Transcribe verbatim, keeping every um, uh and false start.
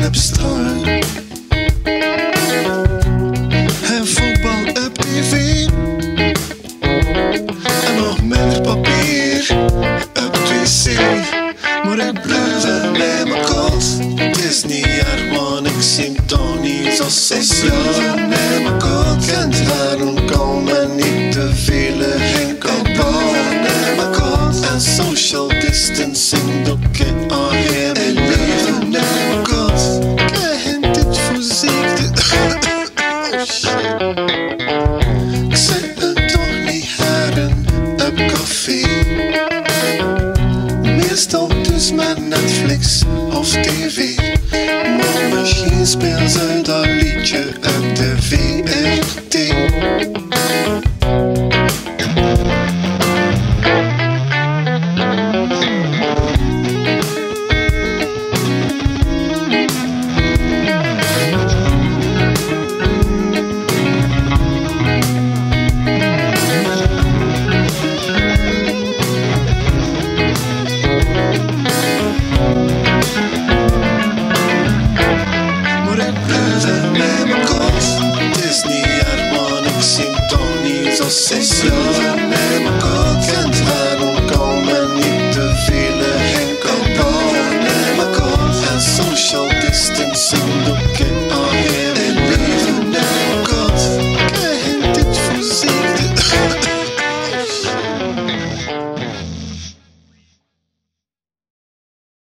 op straat. En voetbal op tv. En nog minder papier op het wc. Maar ik blijf wel bij mijn kot. Het is niet erg, want ik zie toch niet zo sociaal. Ik blijf wel bij mijn kot. Kent daarom komen niet te vele henkelbal. Bij mijn kot. En social distancing doe ik al heel mijn leven. Bij mijn kot. Krijg dit voorzichtig. Oh shit. Ik zeg het toch niet heren op café. Meestal dus met Netflix of tv. Maar misschien speelt ze dat liedje op de V R T.